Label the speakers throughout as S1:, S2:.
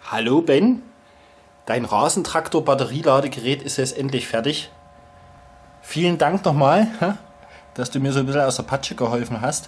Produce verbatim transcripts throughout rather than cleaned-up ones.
S1: Hallo Ben, dein Rasentraktor-Batterieladegerät ist jetzt endlich fertig. Vielen Dank nochmal, dass du mir so ein bisschen aus der Patsche geholfen hast.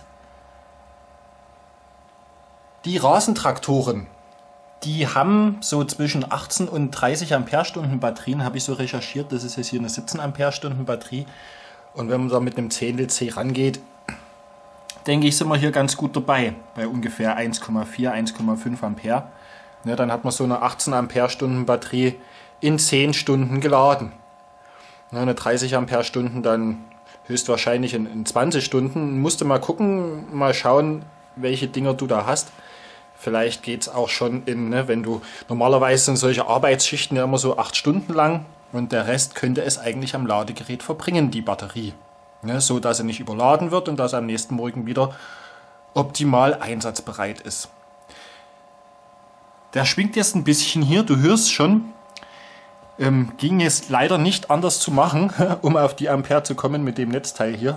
S1: Die Rasentraktoren, die haben so zwischen achtzehn und dreißig Ampere-Stunden Batterien, habe ich so recherchiert. Das ist jetzt hier eine siebzehn Ampere-Stunden Batterie. Und wenn man da mit einem Zehntel C rangeht, denke ich, sind wir hier ganz gut dabei, bei ungefähr eins Komma vier, eins Komma fünf Ampere. Ja, dann hat man so eine achtzehn Ampere-Stunden Batterie in zehn Stunden geladen. Ja, eine dreißig Ampere-Stunden dann höchstwahrscheinlich in, in zwanzig Stunden. Musst du mal gucken, mal schauen, welche Dinger du da hast. Vielleicht geht es auch schon in, ne, wenn du, normalerweise sind solche Arbeitsschichten ja immer so acht Stunden lang und der Rest könnte es eigentlich am Ladegerät verbringen, die Batterie. Ne, so dass sie nicht überladen wird und dass sie am nächsten Morgen wieder optimal einsatzbereit ist. Der schwingt jetzt ein bisschen hier, du hörst schon, ähm, ging jetzt leider nicht anders zu machen, um auf die Ampere zu kommen mit dem Netzteil hier.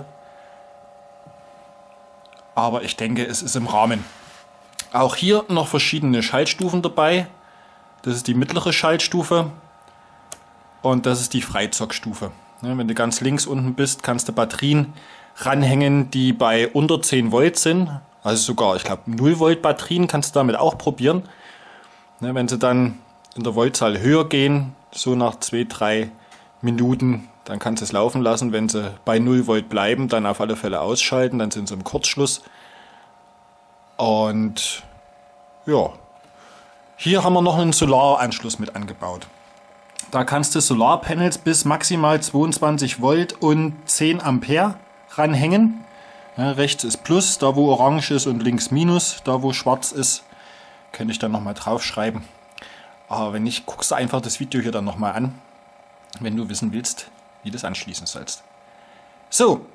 S1: Aber ich denke, es ist im Rahmen. Auch hier noch verschiedene Schaltstufen dabei. Das ist die mittlere Schaltstufe und das ist die Freizockstufe. Ja, wenn du ganz links unten bist, kannst du Batterien ranhängen, die bei unter zehn Volt sind. Also sogar, ich glaube, null Volt Batterien kannst du damit auch probieren. Ja, wenn sie dann in der Voltzahl höher gehen, so nach zwei, drei Minuten, dann kannst du es laufen lassen. Wenn sie bei null Volt bleiben, dann auf alle Fälle ausschalten, dann sind sie im Kurzschluss. Und ja, hier haben wir noch einen Solaranschluss mit angebaut. Da kannst du Solarpanels bis maximal zweiundzwanzig Volt und zehn Ampere ranhängen. Ja, rechts ist Plus, da wo orange ist, und links Minus, da wo schwarz ist. Könnte ich dann nochmal draufschreiben. Aber wenn nicht, guckst du einfach das Video hier dann nochmal an, wenn du wissen willst, wie du das anschließen sollst. So.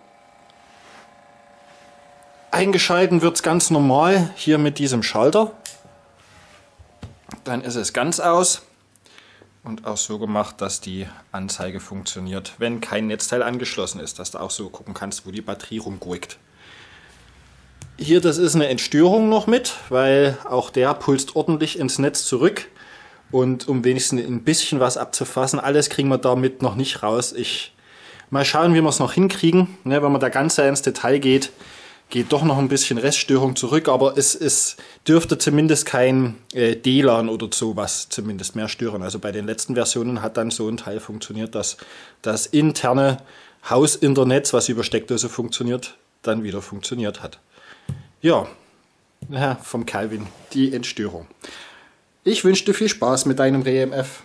S1: Eingeschalten wird es ganz normal hier mit diesem Schalter. Dann ist es ganz aus. Und auch so gemacht, dass die Anzeige funktioniert, wenn kein Netzteil angeschlossen ist, dass du auch so gucken kannst, wo die Batterie rumgurkt. Hier, das ist eine Entstörung noch mit, weil auch der pulst ordentlich ins Netz zurück. Und um wenigstens ein bisschen was abzufassen, alles kriegen wir damit noch nicht raus. Ich mal schauen, wie wir es noch hinkriegen. Ne, wenn man da ganz sehr ins Detail geht, geht doch noch ein bisschen Reststörung zurück, aber es, es dürfte zumindest kein äh, D L A N oder sowas zumindest mehr stören. Also bei den letzten Versionen hat dann so ein Teil funktioniert, dass das interne Hausinternet, was über Steckdose funktioniert, dann wieder funktioniert hat. Ja, ja, vom Calvin, die Entstörung. Ich wünsche dir viel Spaß mit deinem W M F.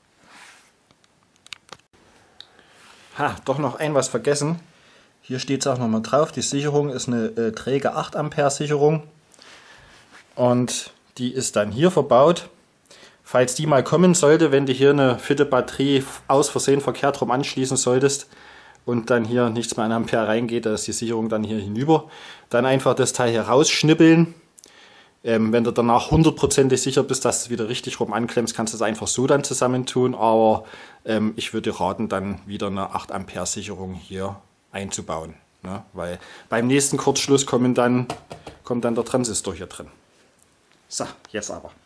S1: Ha, doch noch ein was vergessen. Hier steht es auch nochmal drauf, die Sicherung ist eine äh, träge acht Ampere Sicherung. Und die ist dann hier verbaut. Falls die mal kommen sollte, wenn du hier eine fitte Batterie aus Versehen verkehrt rum anschließen solltest und dann hier nichts mehr an Ampere reingeht, da ist die Sicherung dann hier hinüber, dann einfach das Teil hier rausschnippeln. Ähm, wenn du danach hundertprozentig sicher bist, dass du es wieder richtig rum anklemmst, kannst du es einfach so dann zusammentun. Aber ähm, ich würde raten, dann wieder eine acht Ampere Sicherung hier einzubauen. Ne? Weil beim nächsten Kurzschluss kommen dann, kommt dann der Transistor hier drin. So, jetzt aber.